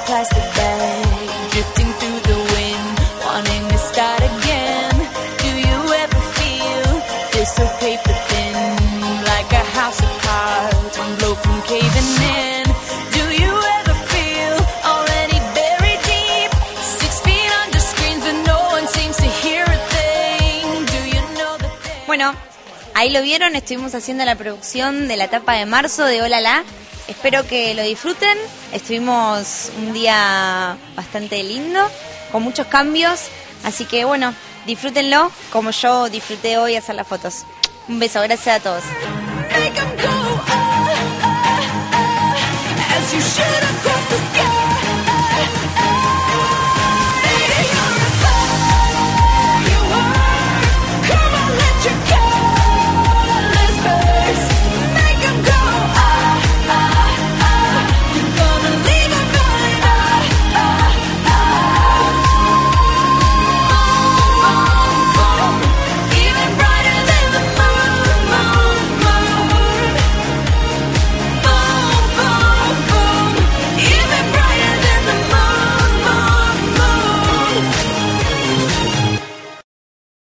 plastic bag, drifting through the wind, wanting to start again. Do you ever feel this so paper thin, like a house of cards, one blow from caving in? Do you ever feel already buried deep, 6 feet under screens, but no one seems to hear a thing? Do you know that thing? Bueno, ahí lo vieron, estuvimos haciendo la producción de la etapa de marzo de Olala. Espero que lo disfruten. Estuvimos un día bastante lindo, con muchos cambios. Así que bueno, disfrútenlo como yo disfruté hoy hacer las fotos. Un beso, gracias a todos.